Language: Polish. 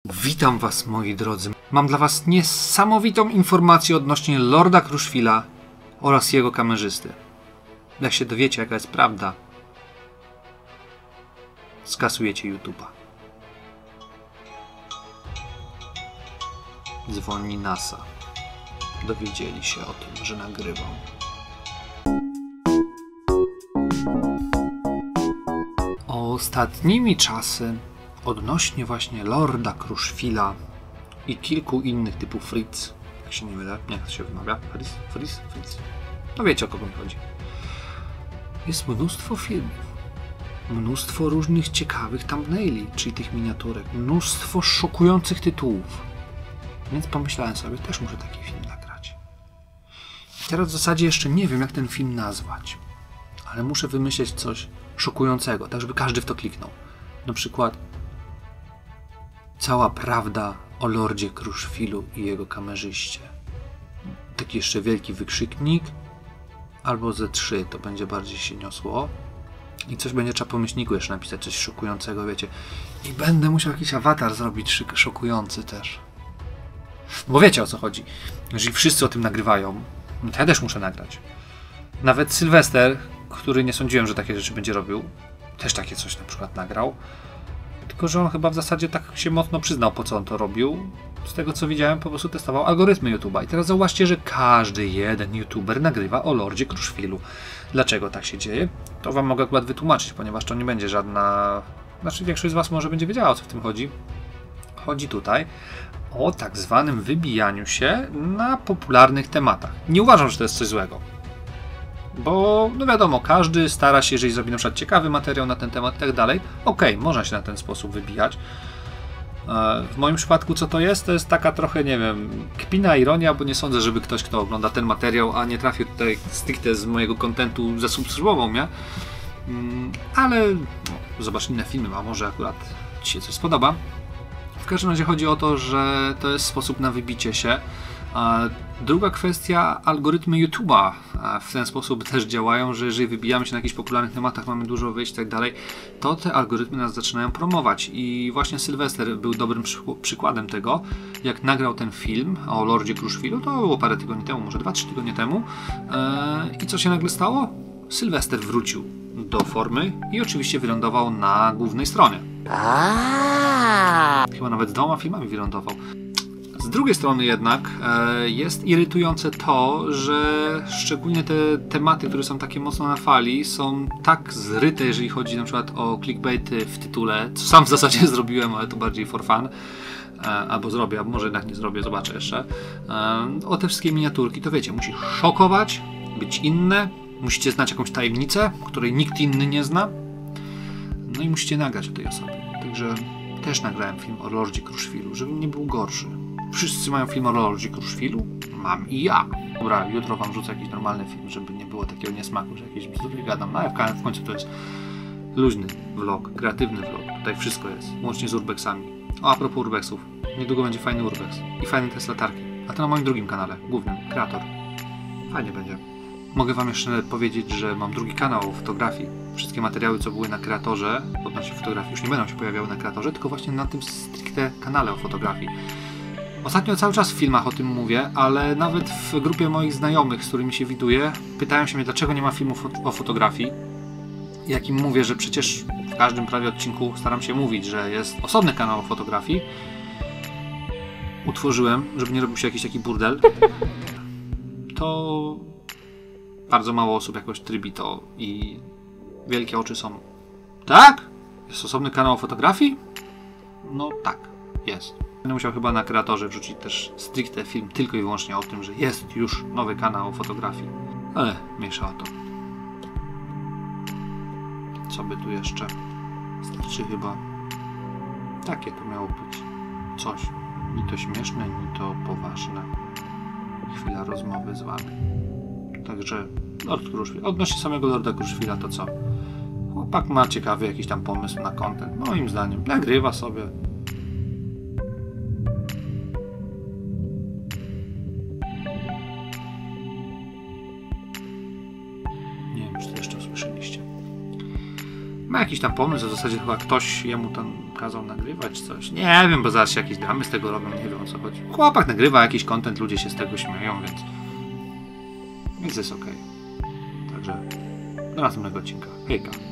Witam was, moi drodzy. Mam dla was niesamowitą informację odnośnie Lorda Kruszwila oraz jego kamerzysty. Jak się dowiecie, jaka jest prawda, skasujecie YouTube'a. Dzwoni NASA. Dowiedzieli się o tym, że nagrywam. Ostatnimi czasy odnośnie właśnie Lorda Kruszwila i kilku innych typu Fritz, jak się nie mylę, jak się wymawia? Fritz? No wiecie, o kogo mi chodzi. Jest mnóstwo filmów, mnóstwo różnych ciekawych thumbnaili, czyli tych miniaturek, mnóstwo szokujących tytułów. Więc pomyślałem sobie, też muszę taki film nagrać. I teraz w zasadzie jeszcze nie wiem, jak ten film nazwać, ale muszę wymyśleć coś szokującego, tak żeby każdy w to kliknął. Na przykład cała prawda o Lordzie Kruszwilu i jego kamerzyście. Taki jeszcze wielki wykrzyknik, albo ze 3, to będzie bardziej się niosło. I coś będzie trzeba po myślniku jeszcze napisać, coś szokującego, wiecie. I będę musiał jakiś awatar zrobić szokujący też. Bo wiecie, o co chodzi. Jeżeli wszyscy o tym nagrywają, no to ja też muszę nagrać. Nawet Sylwester, który nie sądziłem, że takie rzeczy będzie robił, też takie coś na przykład nagrał. Tylko że on chyba w zasadzie tak się mocno przyznał, po co on to robił. Z tego co widziałem, po prostu testował algorytmy YouTube'a. I teraz zauważcie, że każdy jeden YouTuber nagrywa o Lordzie Kruszwilu. Dlaczego tak się dzieje? To wam mogę akurat wytłumaczyć, ponieważ to nie będzie żadna... Znaczy większość z was może będzie wiedziała, o co w tym chodzi. Chodzi tutaj o tak zwanym wybijaniu się na popularnych tematach. Nie uważam, że to jest coś złego. Bo, no wiadomo, każdy stara się, jeżeli zrobi na przykład ciekawy materiał na ten temat i tak dalej, okej, można się na ten sposób wybijać. W moim przypadku co to jest? To jest taka trochę, nie wiem, kpina, ironia, bo nie sądzę, żeby ktoś, kto ogląda ten materiał, a nie trafił tutaj stricte z mojego kontentu, zasubskrybował mnie. Ale no, zobacz inne filmy, a może akurat ci się coś spodoba. W każdym razie chodzi o to, że to jest sposób na wybicie się. Druga kwestia, algorytmy YouTube'a w ten sposób też działają, że jeżeli wybijamy się na jakichś popularnych tematach, mamy dużo wyjść i tak dalej, to te algorytmy nas zaczynają promować. I właśnie Sylwester był dobrym przykładem tego, jak nagrał ten film o Lordzie Kruszwilu, to było parę tygodni temu, może 2-3 tygodnie temu. I co się nagle stało? Sylwester wrócił do formy i oczywiście wylądował na głównej stronie. Chyba nawet z 2 filmami wylądował. Z drugiej strony jednak jest irytujące to, że szczególnie te tematy, które są takie mocno na fali, są tak zryte, jeżeli chodzi na przykład o clickbaity w tytule, co sam w zasadzie zrobiłem, ale to bardziej for fun. Albo zrobię, albo może jednak nie zrobię, zobaczę jeszcze. O te wszystkie miniaturki, to wiecie, musi szokować, być inne, musicie znać jakąś tajemnicę, której nikt inny nie zna. No i musicie nagrać o tej osobie. Także też nagrałem film o Lordzie Kruszwilu, żeby nie był gorszy. Wszyscy mają film o Lordzie Kruszwilu, mam i ja. Dobra, jutro wam rzucę jakiś normalny film, żeby nie było takiego niesmaku, że jakieś bzdury gadam. No ale w końcu to jest luźny vlog, kreatywny vlog. Tutaj wszystko jest, łącznie z urbexami. O, a propos urbexów, niedługo będzie fajny urbex i fajny test latarki. A to na moim drugim kanale, głównym, kreator. Fajnie będzie. Mogę wam jeszcze powiedzieć, że mam drugi kanał o fotografii. Wszystkie materiały, co były na kreatorze, odnośnie fotografii, już nie będą się pojawiały na kreatorze, tylko właśnie na tym stricte kanale o fotografii. Ostatnio cały czas w filmach o tym mówię, ale nawet w grupie moich znajomych, z którymi się widuję, pytają się mnie, dlaczego nie ma filmów o fotografii. Jak im mówię, że przecież w każdym prawie odcinku staram się mówić, że jest osobny kanał o fotografii, utworzyłem, żeby nie robił się jakiś taki burdel, to bardzo mało osób jakoś trybi to i wielkie oczy są. Tak? Jest osobny kanał o fotografii? No tak, jest. Będę musiał chyba na kreatorze wrzucić też stricte film tylko i wyłącznie o tym, że jest już nowy kanał o fotografii. Ale mniejsza o to. Co by tu jeszcze? Starczy chyba. Takie to miało być. Coś. Ni to śmieszne, ni to poważne. Chwila rozmowy z wami. Także Lord Kruszwil. Odnośnie samego Lorda Kruszwila to co? Chłopak ma ciekawy jakiś tam pomysł na content. Moim zdaniem. Nagrywa sobie. Nie wiem, czy to jeszcze usłyszeliście. Ma jakiś tam pomysł, w zasadzie chyba ktoś jemu tam kazał nagrywać czy coś. Nie wiem, bo zaraz się jakieś dramy z tego robią, nie wiem o co chodzi. Chłopak nagrywa jakiś content, ludzie się z tego śmieją, więc jest okej. Także do następnego odcinka. Hejka.